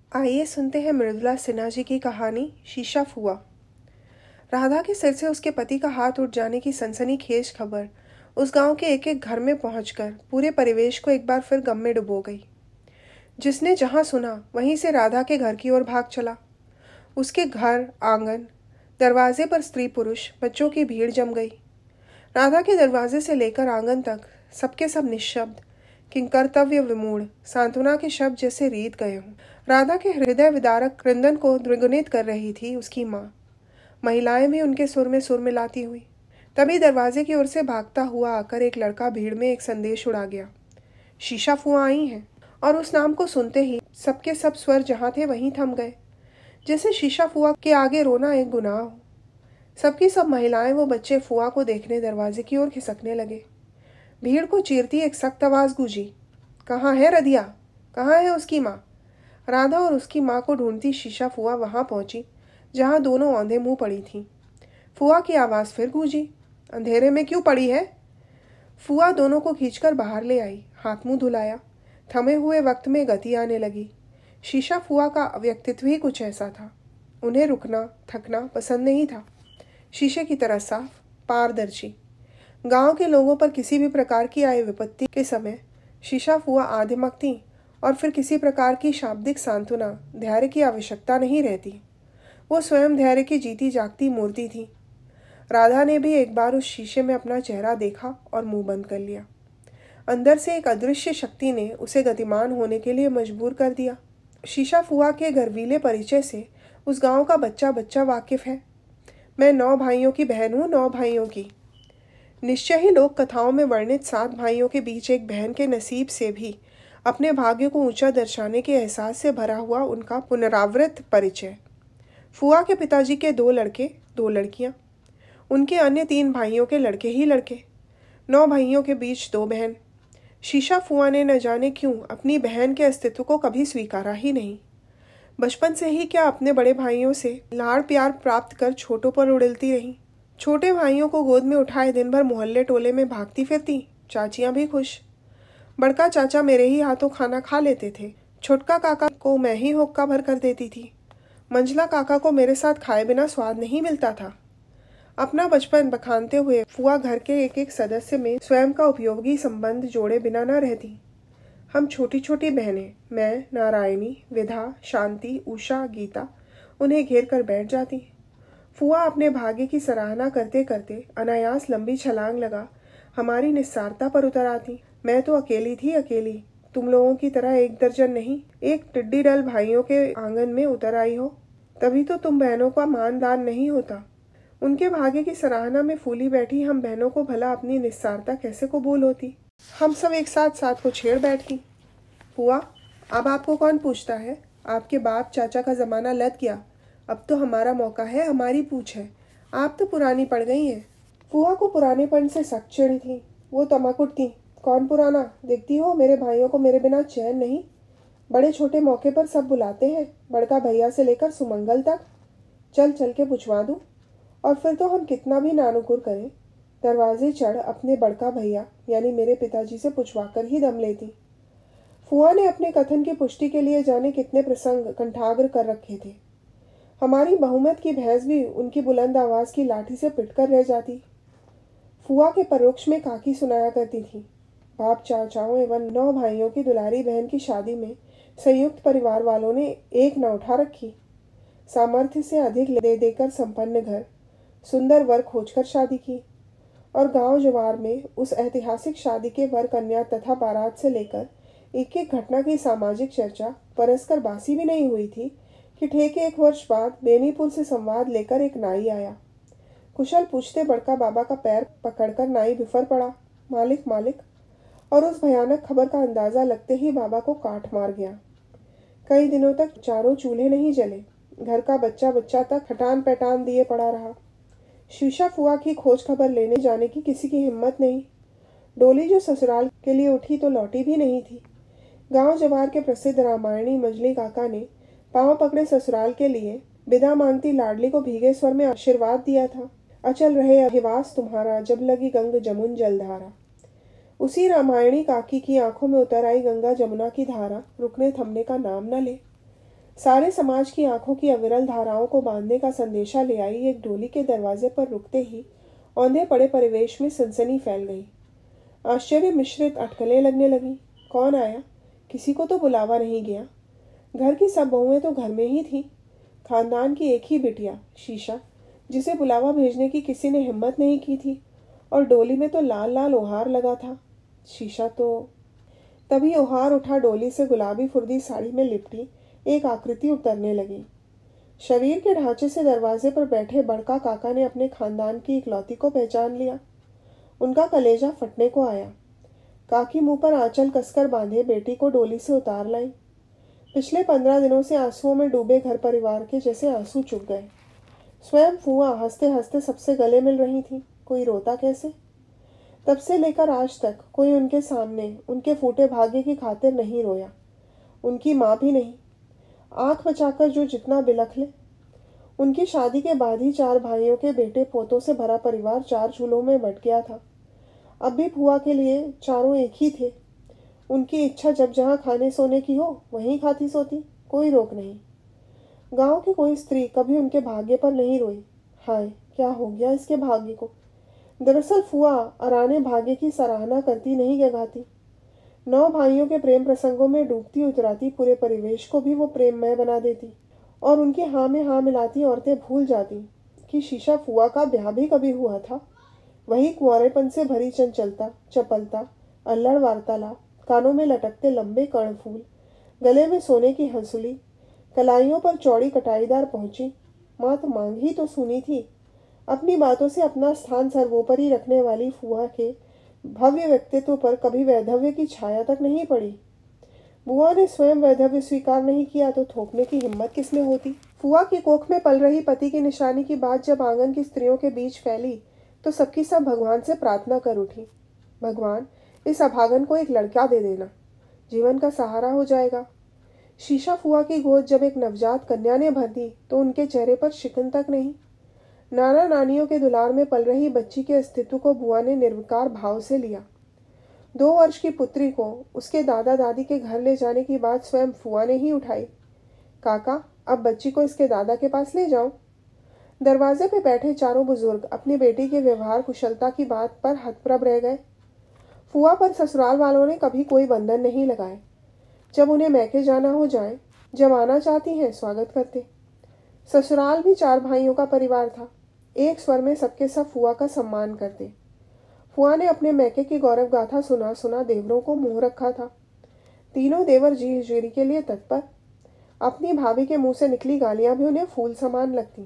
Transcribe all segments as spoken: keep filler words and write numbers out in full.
आइए सुनते हैं मृदुला सिन्हा जी की कहानी शीशा फुआ। राधा के सिर से उसके पति का हाथ उठ जाने की सनसनीखेज खबर उस गांव के एक एक घर में पहुंचकर पूरे परिवेश को एक बार फिर गम में डुबो गई। जिसने जहां सुना वहीं से राधा के घर की ओर भाग चला। उसके घर, आंगन, दरवाजे पर स्त्री पुरुष बच्चों की भीड़ जम गई। राधा के दरवाजे से लेकर आंगन तक सबके सब निश्शब्द, किंकर्तव्य विमूढ़, सांत्वना के शब्द जैसे रीत गए हों। राधा के हृदय विदारक क्रंदन को द्विगुणित कर रही थी उसकी माँ। महिलाएं भी उनके सुर में सुर मिलाती हुई। तभी दरवाजे की ओर से भागता हुआ आकर एक लड़का भीड़ में एक संदेश उड़ा गया, शीशा फुआ आई हैं। और उस नाम को सुनते ही सबके सब स्वर जहाँ थे वहीं थम गए, जैसे शीशा फुआ के आगे रोना एक गुनाह हो। सबकी सब महिलाएं वो बच्चे फुआ को देखने दरवाजे की ओर खिसकने लगे। भीड़ को चीरती एक सख्त आवाज गूंजी, कहाँ है रदिया, कहाँ है उसकी माँ। राधा और उसकी माँ को ढूंढती शीशा फुआ वहां पहुंची जहां दोनों औंधे मुंह पड़ी थीं। फुआ की आवाज फिर गूंजी, अंधेरे में क्यों पड़ी है। फुआ दोनों को खींचकर बाहर ले आई, हाथ मुंह धुलाया। थमे हुए वक्त में गति आने लगी। शीशा फुआ का व्यक्तित्व ही कुछ ऐसा था। उन्हें रुकना थकना पसंद नहीं था। शीशे की तरह साफ, पारदर्शी। गांव के लोगों पर किसी भी प्रकार की आई विपत्ति के समय शीशा फुआ आधिमकती और फिर किसी प्रकार की शाब्दिक सांत्वना, धैर्य की आवश्यकता नहीं रहती। वो स्वयं धैर्य की जीती जागती मूर्ति थी। राधा ने भी एक बार उस शीशे में अपना चेहरा देखा और मुंह बंद कर लिया। अंदर से एक अदृश्य शक्ति ने उसे गतिमान होने के लिए मजबूर कर दिया। शीशा फुआ के गर्वीले परिचय से उस गांव का बच्चा बच्चा वाकिफ है। मैं नौ भाइयों की बहन हूँ, नौ भाइयों की। निश्चय ही लोक कथाओं में वर्णित सात भाइयों के बीच एक बहन के नसीब से भी अपने भाग्य को ऊंचा दर्शाने के एहसास से भरा हुआ उनका पुनरावृत्त परिचय। फुआ के पिताजी के दो लड़के, दो लड़कियां, उनके अन्य तीन भाइयों के लड़के ही लड़के। नौ भाइयों के बीच दो बहन। शीशा फुआ ने न जाने क्यों अपनी बहन के अस्तित्व को कभी स्वीकारा ही नहीं। बचपन से ही क्या अपने बड़े भाइयों से लाड़ प्यार प्राप्त कर छोटों पर उड़लती रही। छोटे भाइयों को गोद में उठाए दिन भर मोहल्ले टोले में भागती फिरती, चाचियां भी खुश। बड़का चाचा मेरे ही हाथों खाना खा लेते थे। छोटका काका को मैं ही हुक्का भर कर देती थी। मंझला काका को मेरे साथ खाए बिना स्वाद नहीं मिलता था। अपना बचपन बखानते हुए फुआ घर के एक एक सदस्य में स्वयं का उपयोगी संबंध जोड़े बिना न रहती। हम छोटी छोटी बहनें, मैं, नारायणी, विधा, शांति, उषा, गीता, उन्हें घेर कर बैठ जाती। फुआ अपने भाग्य की सराहना करते करते अनायास लंबी छलांग लगा हमारी निस्सारता पर उतर आती। मैं तो अकेली थी, अकेली। तुम लोगों की तरह एक दर्जन नहीं, एक टिड्डी दल भाइयों के आंगन में उतर आई हो। तभी तो तुम बहनों का मानदान नहीं होता। उनके भाग्य की सराहना में फूली बैठी हम बहनों को भला अपनी निस्सारता कैसे कबूल होती। हम सब एक साथ साथ को छेड़ बैठती। फुआ, अब आपको कौन पूछता है? आपके बाप चाचा का जमाना लद गया। अब तो हमारा मौका है, हमारी पूछ है। आप तो पुरानी पड़ गई हैं। फुआ को पुरानेपन से सख्त चिढ़ थी। वो तमक उठती, कौन पुराना? देखती हो मेरे भाइयों को मेरे बिना चैन नहीं। बड़े छोटे मौके पर सब बुलाते हैं, बड़का भैया से लेकर सुमंगल तक। चल चल के पूछवा दूं। और फिर तो हम कितना भी नानुकुर करें, दरवाजे चढ़ अपने बड़का भैया यानी मेरे पिताजी से पूछवा कर ही दम लेती। फुआ ने अपने कथन की पुष्टि के लिए जाने कितने प्रसंग कंठाग्र कर रखे थे। हमारी बहुमत की भैंस भी उनकी बुलंद आवाज की लाठी से पिटकर रह जाती। फुआ के परोक्ष में काकी सुनाया करती थी, बाप चाचाओं एवं नौ भाइयों की दुलारी बहन की शादी में संयुक्त परिवार वालों ने एक न उठा रखी। सामर्थ्य से अधिक दे देकर संपन्न घर, सुंदर वर खोजकर शादी की। और गांव जवार में उस ऐतिहासिक शादी के वर कन्या तथा बारात से लेकर एक एक घटना की सामाजिक चर्चा परस्पर बासी भी नहीं हुई थी कि ठेके एक वर्ष बाद बेनीपुर से संवाद लेकर एक नाई आया। कुशल पूछते बड़का बाबा का पैर पकड़कर नाई बिफर पड़ा, मालिक मालिक। और उस भयानक खबर का अंदाजा लगते ही बाबा को काट मार गया। कई दिनों तक चारों चूल्हे नहीं जले। घर का बच्चा बच्चा तक खटान पैटान दिए पड़ा रहा। शीशा फुआ की खोज खबर लेने जाने की किसी की हिम्मत नहीं। डोली जो ससुराल के लिए उठी तो लौटी भी नहीं थी। गांव जवार के प्रसिद्ध रामायणी मजली काका ने पांव पकड़े ससुराल के लिए विदा मांगती लाडली को भीगे स्वर में आशीर्वाद दिया था, अचल रहे अभिवास तुम्हारा, जब लगी गंग जमुन जलधारा। उसी रामायणी काकी की आंखों में उतर आई गंगा जमुना की धारा रुकने थमने का नाम न ले। सारे समाज की आंखों की अविरल धाराओं को बांधने का संदेशा ले आई एक डोली के दरवाजे पर रुकते ही औंधे पड़े परिवेश में सनसनी फैल गई। आश्चर्य मिश्रित अटकलें लगने लगी। कौन आया? किसी को तो बुलावा नहीं गया। घर की सब बहुएं तो घर में ही थी। खानदान की एक ही बिटिया शीशा, जिसे बुलावा भेजने की किसी ने हिम्मत नहीं की थी, और डोली में तो लाल लाल ओहार लगा था। शीशा तो तभी ओहार उठा। डोली से गुलाबी फुर्दी साड़ी में लिपटी एक आकृति उतरने लगी। शरीर के ढांचे से दरवाजे पर बैठे बड़का काका ने अपने खानदान की इकलौती को पहचान लिया। उनका कलेजा फटने को आया। काकी मुंह पर आंचल कसकर बांधे बेटी को डोली से उतार लाई। पिछले पंद्रह दिनों से आंसुओं में डूबे घर परिवार के जैसे आंसू चुक गए। स्वयं फूआ हंसते हंसते सबसे गले मिल रही थी। कोई रोता कैसे? तब से लेकर आज तक कोई उनके सामने उनके फूटे भाग्य की खातिर नहीं रोया। उनकी माँ भी नहीं। आंख बचाकर जो जितना बिलख ले। उनकी शादी के बाद ही चार भाइयों के बेटे पोतों से भरा परिवार चार चूल्हों में बट गया था। अब भी फूआ के लिए चारों एक ही थे। उनकी इच्छा जब जहाँ खाने सोने की हो वहीं खाती सोती, कोई रोक नहीं। गांव की कोई स्त्री कभी उनके भाग्य पर नहीं रोई। हाय, क्या हो गया इसके भाग्य को? दरअसल फूआ अराने भाग्य की सराहना करती नहीं गगाती। नौ भाइयों के प्रेम प्रसंगों में डूबती उतराती पूरे परिवेश को भी वो प्रेममय बना देती, और उनकी हाँ में हाँ मिलाती औरतें भूल जाती कि शीशा फूआ का ब्याह भी कभी हुआ था। वही कुंवारेपन से भरी चंचलता, चपलता, अल्लड़ वार्तालाप, कानों में लटकते लंबे कर्णफूल, गले में सोने की हंसुली, कलाइयों पर चौड़ी कटाईदार पहुंची। मात मांग ही तो सुनी थी। अपनी बातों से अपना स्थान सर्वोपरि रखने वाली फूआ के भव्य व्यक्तित्व पर कभी वैधव्य की छाया तक नहीं पड़ी। बुआ ने स्वयं वैधव्य स्वीकार नहीं किया तो थोपने की हिम्मत किसमें होती? फूआ की कोख में पल रही पति की निशानी की बात जब आंगन की स्त्रियों के बीच फैली तो सबकी सब भगवान से प्रार्थना कर उठी। भगवान, इस अभागन को एक लड़का दे देना, जीवन का सहारा हो जाएगा। शीशा फूआ की गोद जब एक नवजात कन्या ने भर दी तो उनके चेहरे पर शिकन तक नहीं। नाना नानियों के दुलार में पल रही बच्ची के अस्तित्व को बुआ ने निर्विकार भाव से लिया। दो वर्ष की पुत्री को उसके दादा दादी के घर ले जाने की बात स्वयं फूआ ने ही उठाई। काका, अब बच्ची को इसके दादा के पास ले जाओ। दरवाजे पे बैठे चारों बुजुर्ग अपनी बेटी के व्यवहार कुशलता की बात पर हतप्रभ रह गए। फूआ पर ससुराल वालों ने कभी कोई बंधन नहीं लगाए। जब उन्हें मैके जाना हो जाए, जब आना चाहती हैं स्वागत करते। ससुराल भी चार भाइयों का परिवार था। एक स्वर में सबके सब फूआ का सम्मान करते। फूआ ने अपने मैके की गौरव गाथा सुना सुना देवरों को मुंह रखा था। तीनों देवर जी हजूरी के लिए तत्पर। अपनी भाभी के मुंह से निकली गालियां भी उन्हें फूल समान लगती।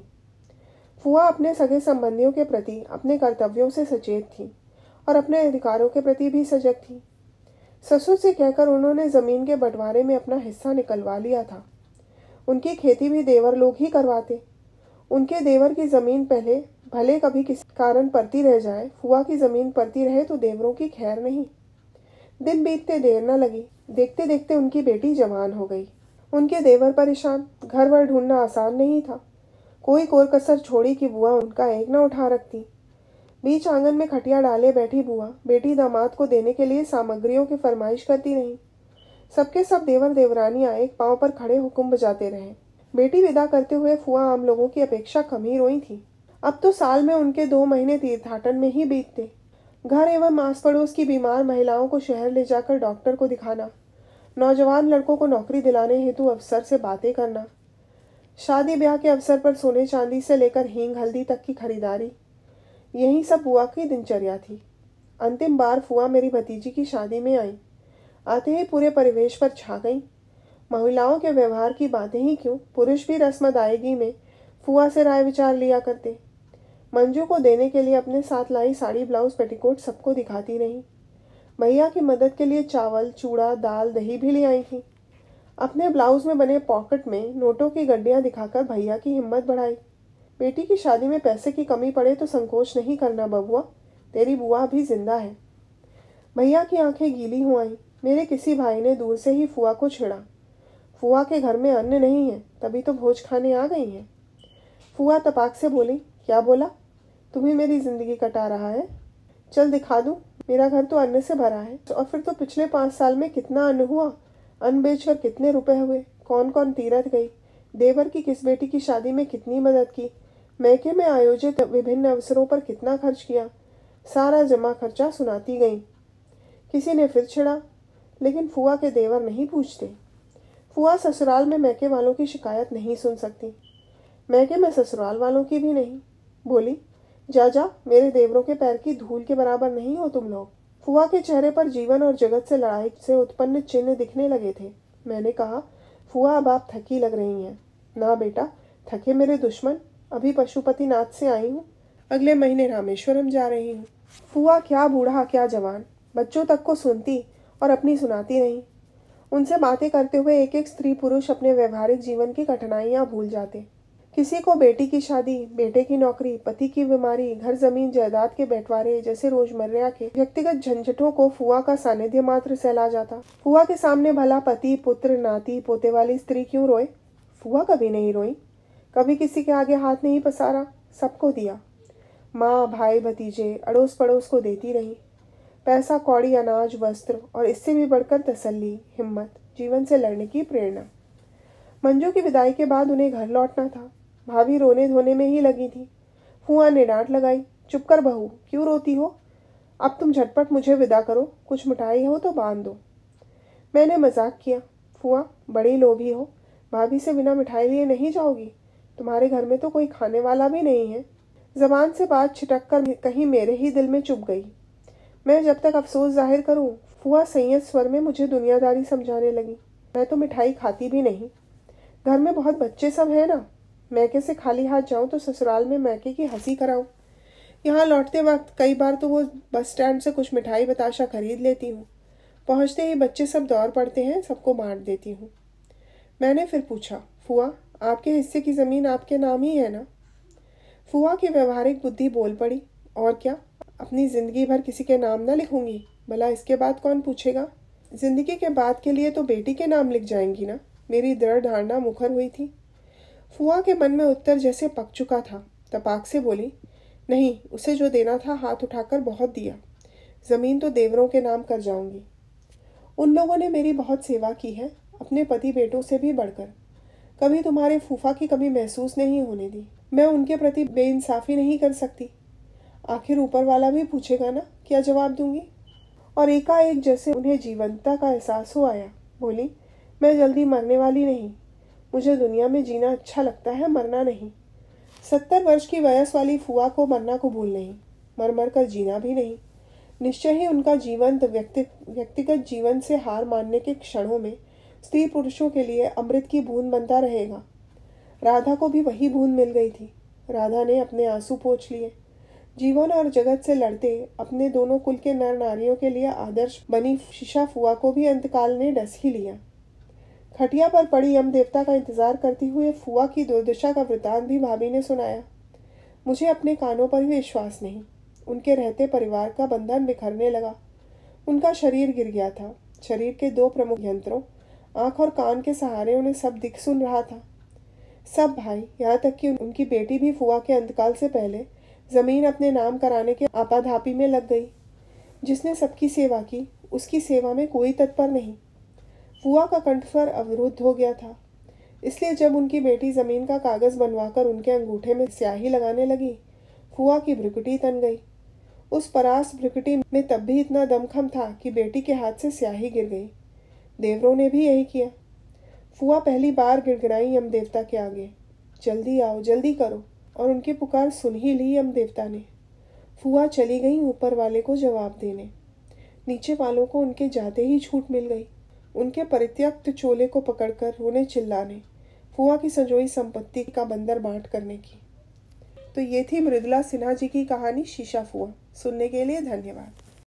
फूआ अपने सगे संबंधियों के प्रति अपने कर्तव्यों से सचेत थी और अपने अधिकारों के प्रति भी सजग थी। ससुर से कहकर उन्होंने जमीन के बंटवारे में अपना हिस्सा निकलवा लिया था। उनकी खेती भी देवर लोग ही करवाते। उनके देवर की जमीन पहले भले कभी किसी कारण परती रह जाए, फूआ की जमीन परती रहे तो देवरों की खैर नहीं। दिन बीतते देर न लगी। देखते देखते उनकी बेटी जवान हो गई। उनके देवर परेशान। घर वर ढूंढना आसान नहीं था। कोई कोर कसर छोड़ी कि बुआ उनका एक न उठा रखती। बीच आंगन में खटिया डाले बैठी बुआ बेटी दामाद को देने के लिए सामग्रियों की फरमाइश करती रही। सबके सब देवर देवरानियां एक पांव पर खड़े हुक्म बजाते रहे। बेटी विदा करते हुए फुआ आम लोगों की अपेक्षा कम ही रोई थी। अब तो साल में उनके दो महीने तीर्थाटन में ही बीतते। घर एवं आस पड़ोस की बीमार महिलाओं को शहर ले जाकर डॉक्टर को दिखाना, नौजवान लड़कों को नौकरी दिलाने हेतु अफसर से बातें करना, शादी ब्याह के अवसर पर सोने चांदी से लेकर हींग हल्दी तक की खरीदारी, यही सब बुआ की दिनचर्या थी। अंतिम बार फुआ मेरी भतीजी की शादी में आई। आते ही पूरे परिवेश पर छा गई। महिलाओं के व्यवहार की बातें ही क्यों, पुरुष भी रस्म अदायगी में फुआ से राय विचार लिया करते। मंजू को देने के लिए अपने साथ लाई साड़ी ब्लाउज पेटीकोट सबको दिखाती रही। भैया की मदद के लिए चावल चूड़ा दाल दही भी ले आई थी। अपने ब्लाउज में बने पॉकेट में नोटों की गड्डियां दिखाकर भैया की हिम्मत बढ़ाई। बेटी की शादी में पैसे की कमी पड़े तो संकोच नहीं करना बबुआ, तेरी बुआ भी जिंदा है। भैया की आंखें गीली हो आई। मेरे किसी भाई ने दूर से ही फुआ को छेड़ा। फुआ के घर में अन्न नहीं है, तभी तो भोज खाने आ गई हैं। फुआ तपाक से बोली, क्या बोला? तुम्हें मेरी जिंदगी कटा रहा है? चल दिखा दूं, मेरा घर तो अन्न से भरा है। और फिर तो पिछले पाँच साल में कितना अन्न हुआ, अन्न बेचकर कितने रुपए हुए, कौन कौन तीरथ गई, देवर की किस बेटी की शादी में कितनी मदद की, मैके में आयोजित विभिन्न अवसरों पर कितना खर्च किया, सारा जमा खर्चा सुनाती गई। किसी ने फिर छिड़ा, लेकिन फुआ के देवर नहीं पूछते। फुआ ससुराल में मैके वालों की शिकायत नहीं सुन सकती, मैके में ससुराल वालों की भी नहीं। बोली, जा जा, मेरे देवरों के पैर की धूल के बराबर नहीं हो तुम लोग। फुआ के चेहरे पर जीवन और जगत से लड़ाई से उत्पन्न चिन्ह दिखने लगे थे। मैंने कहा, फुआ अब आप थकी लग रही हैं। ना बेटा, थके मेरे दुश्मन, अभी पशुपतिनाथ से आई हूँ, अगले महीने रामेश्वरम जा रही हूँ। फुआ क्या बूढ़ा क्या जवान, बच्चों तक को सुनती और अपनी सुनाती रही। उनसे बातें करते हुए एक एक स्त्री पुरुष अपने व्यवहारिक जीवन की कठिनाइयाँ भूल जाते। किसी को बेटी की शादी, बेटे की नौकरी, पति की बीमारी, घर जमीन जायदाद के बंटवारे जैसे रोजमर्रा के व्यक्तिगत झंझटों को फुआ का सानिध्य मात्र सहला जाता। फुआ के सामने भला पति, पुत्र, नाती, पोते वाली स्त्री क्यों रोए? फुआ कभी नहीं रोई, कभी किसी के आगे हाथ नहीं पसारा, सबको दिया। माँ, भाई, भतीजे, अड़ोस पड़ोस को देती रही। पैसा कौड़ी, अनाज, वस्त्र और इससे भी बढ़कर तसल्ली, हिम्मत, जीवन से लड़ने की प्रेरणा। मंजू की विदाई के बाद उन्हें घर लौटना था। भाभी रोने धोने में ही लगी थी। फुआ ने डांट लगाई, चुप कर बहू, क्यों रोती हो? अब तुम झटपट मुझे विदा करो, कुछ मिठाई हो तो बांध दो। मैंने मजाक किया, फुआ बड़ी लोभी हो, भाभी से बिना मिठाई लिए नहीं जाओगी? तुम्हारे घर में तो कोई खाने वाला भी नहीं है। जबान से बात छिटक कर कहीं मेरे ही दिल में चुभ गई। मैं जब तक अफसोस जाहिर करूं, फुआ संयत स्वर में मुझे दुनियादारी समझाने लगी। मैं तो मिठाई खाती भी नहीं, घर में बहुत बच्चे सब हैं ना। मैके से खाली हाथ जाऊं तो ससुराल में मैके की हंसी कराऊं। यहाँ लौटते वक्त कई बार तो वो बस स्टैंड से कुछ मिठाई बताशा खरीद लेती हूँ। पहुँचते ही बच्चे सब दौड़ पड़ते हैं, सबको बांट देती हूँ। मैंने फिर पूछा, फुआ आपके हिस्से की ज़मीन आपके नाम ही है ना? फुआ की व्यवहारिक बुद्धि बोल पड़ी, और क्या, अपनी ज़िंदगी भर किसी के नाम ना लिखूंगी, भला इसके बाद कौन पूछेगा? जिंदगी के बाद के लिए तो बेटी के नाम लिख जाएंगी ना। मेरी दृढ़ धारणा मुखर हुई थी। फुआ के मन में उत्तर जैसे पक चुका था। तपाक से बोली, नहीं, उसे जो देना था हाथ उठाकर बहुत दिया, जमीन तो देवरों के नाम कर जाऊंगी। उन लोगों ने मेरी बहुत सेवा की है, अपने पति बेटों से भी बढ़कर। कभी तुम्हारे फूफा की कमी महसूस नहीं होने दी। मैं उनके प्रति बेइंसाफी नहीं कर सकती। आखिर ऊपर वाला भी पूछेगा ना, क्या जवाब दूंगी? और एकाएक जैसे उन्हें जीवंतता का एहसास हो आया। बोली, मैं जल्दी मरने वाली नहीं, मुझे दुनिया में जीना अच्छा लगता है, मरना नहीं। सत्तर वर्ष की वयस वाली फुआ को मरना कबूल नहीं, मर मर कर जीना भी नहीं। निश्चय ही उनका जीवंत व्यक्ति व्यक्तिगत जीवन से हार मानने के क्षणों में स्त्री पुरुषों के लिए अमृत की बूंद बनता रहेगा। राधा को भी वही बूंद मिल गई थी। राधा ने अपने आंसू पोंछ लिए। जीवन और जगत से लड़ते अपने दोनों कुल के नर नारियों के लिए आदर्श बनी शीशा फुआ को भी अंतकाल ने डस ही लिया। खटिया पर पड़ी यम देवता का इंतजार करती हुए फुआ की दुर्दशा का वृतांत भी भाभी ने सुनाया। मुझे अपने कानों पर भी विश्वास नहीं। उनके रहते परिवार का बंधन बिखरने लगा। उनका शरीर गिर गया था। शरीर के दो प्रमुख यंत्रों, आंख और कान के सहारे उन्हें सब दिख सुन रहा था। सब भाई, यहाँ तक कि उनकी बेटी भी फुआ के अंतकाल से पहले जमीन अपने नाम कराने के आपाधापी में लग गई। जिसने सबकी सेवा की, उसकी सेवा में कोई तत्पर नहीं। फुआ का कंठस्वर अवरुद्ध हो गया था। इसलिए जब उनकी बेटी जमीन का कागज बनवाकर उनके अंगूठे में स्याही लगाने लगी, फुआ की भ्रुकुटी तन गई। उस परास भ्रुकुटी में तब भी इतना दमखम था कि बेटी के हाथ से स्याही गिर गई। देवरों ने भी यही किया। फुआ पहली बार गिड़गिड़ाई यम देवता के आगे, जल्दी आओ, जल्दी करो, और उनकी पुकार सुन ही ली यम देवता ने। फुआ चली गई ऊपर वाले को जवाब देने। नीचे वालों को उनके जाते ही छूट मिल गई, उनके परित्यक्त चोले को पकड़कर रोने चिल्लाने, फुआ की संजोई संपत्ति का बंदर बांट करने की। तो ये थी मृदुला सिन्हा जी की कहानी शीशा फुआ। सुनने के लिए धन्यवाद।